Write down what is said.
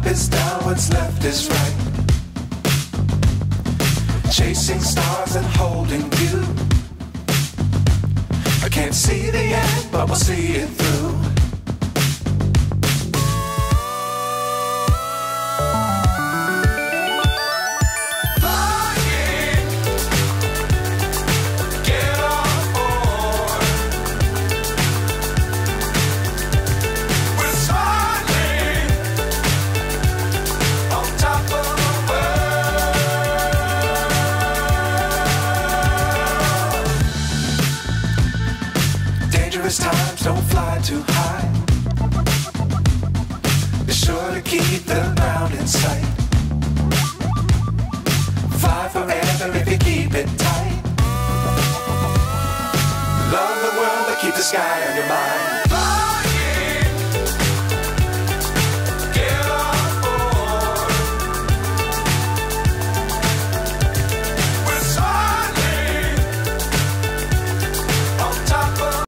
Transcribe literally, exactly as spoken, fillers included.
Up is down, what's left is right. Chasing stars and holding you. I can't see the end, but we'll see it through. Dangerous times, don't fly too high. Be sure to keep the ground in sight. Fly forever if you keep it tight. Love the world, but keep the sky on your mind.